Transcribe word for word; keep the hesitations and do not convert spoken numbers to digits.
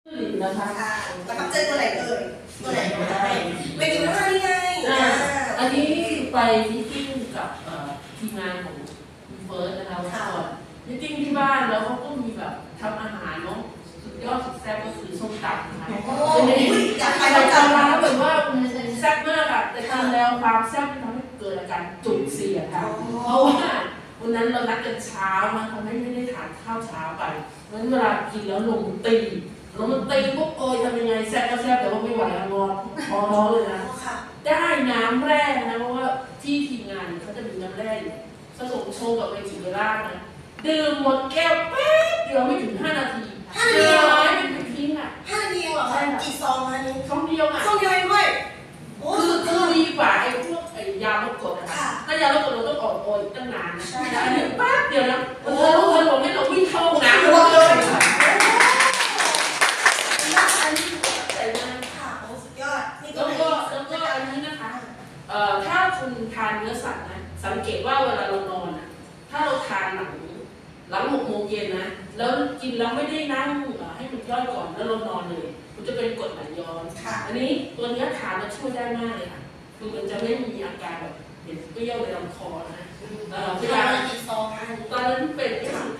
หลินนะคะประทับใจตัวไหนเอ่ยตัวไหนได้ไปกินข้าวนี่ไงอันนี้ไปมิทติ้งกับทีมงานของคุณเฟิร์สนะคะวันก่อนมิทติ้งที่บ้านแล้วเขาก็มีแบบทำอาหารเนาะสุดยอดสุดแซ่บก็คือส้มตำนะคะอยากไปไปจำจำร้าร้านนแบบว่าแซ่บมากอะแต่กินแล้วความแซ่บทำให้เกิดอาการจุกเสียค่ะเพราะว่าวันนั้นเรานัดกันเช้ามาทำให้ไม่ได้ทานข้าวเช้าไปเพราะฉะนั้นเวลากินแล้วลมตีลมตีปุ๊บโอยทำยังไงแซ่บก็แซ่บแต่ว่าไม่ไหวงอนพอร้องเลยนะได้น้ำแร่นะเพราะว่าที่ทีมงานเขาจะมีน้ำแร่ผสมโชว์กับเวจิเวล่านะดื่มหมดแก้วแป๊บเดียวไม่ถึงห้านาทีเจอไม้เป็นทิ้งอ่ะห้านาทีเหรอคะกี่ซองคะนี่ซองเดียวอ่ะซองเดียวเองด้วยคือคือดีกว่าไอ้พวกไอ้ยาลดกรดนะคะถ้ายาลดกรดเราต้องออกโอยตั้งนานนะแต่อันนี้แป๊บเดียวนะโอ้โหคนบอกให้เราวิ่งเข้าห้องน้ำเลยอันนี้ใส่มาค่ะโอ้สุดยอดนี่ก็แล้วก็แล้วก็อันนี้นะคะเอ่อถ้าคุณทานเนื้อสัตว์นะสังเกตว่าเวลาเรานอนอ่ะถ้าเราทานหลังหลังหกโมงเย็นนะแล้วกินแล้วไม่ได้นั่งให้มันย่อยก่อนแล้วเรานอนเลยมันจะเป็นกรดไหลย้อนอันนี้ตัวนี้ทานแล้วช่วยได้มากเลยค่ะคือมันจะไม่มีอาการแบบเห็นเปรี้ยวในลำคอนะเวลาตอนนั้นเป็นครั้ง